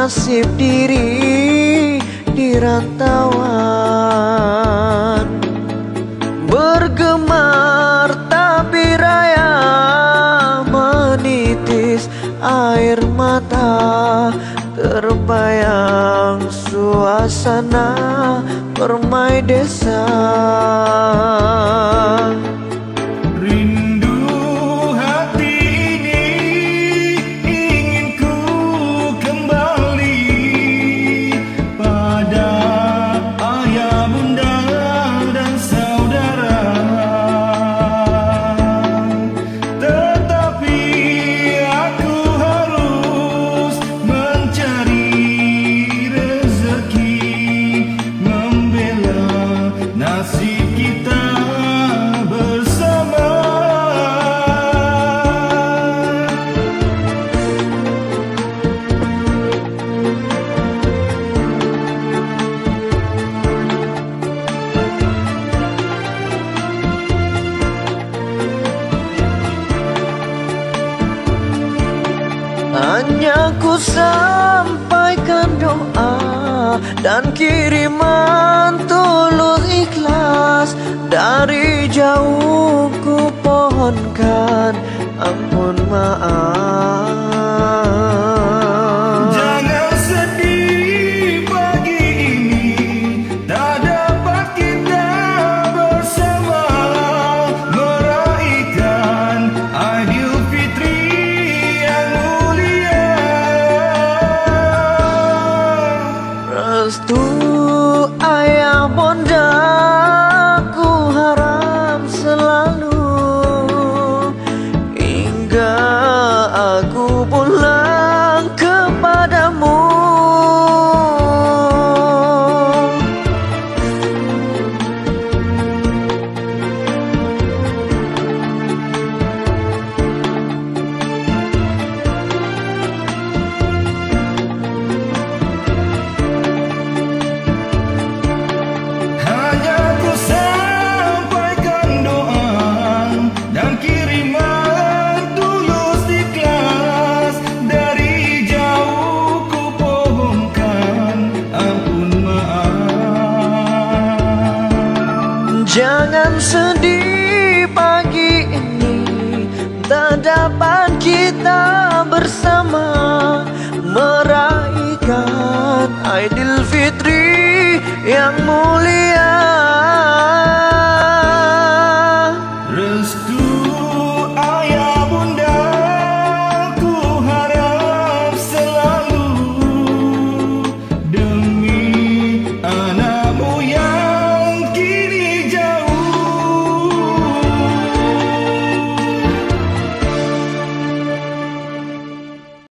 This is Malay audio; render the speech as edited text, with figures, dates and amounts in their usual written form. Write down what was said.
nasib diri di rantauan. Bergemar tabir raya menitis air mata, terbayang suasana permai desa. Rindu hati ini ingin ku kembali pada ayah, bunda dan saudara. Tetapi aku harus mencari rezeki, membela nasib kita bersama. Hanya ku sampaikan doa dan kiriman tulus ikhlas. Dari jauh ku pohonkan ampun maaf. Jangan sedih pagi ini tak dapat kita bersama meraihkan Aidilfitri yang mulia. Restu ayah bonda ku harap selalu hingga aku pulang kepadamu. Hanya ku sampaikan doa dan kiriman tulus ikhlas. Dari jauh ku pohonkan ampun maaf. Jangan sedih pagi ini tak dapat kita bersama meraihkan Aidilfitri yang mulia.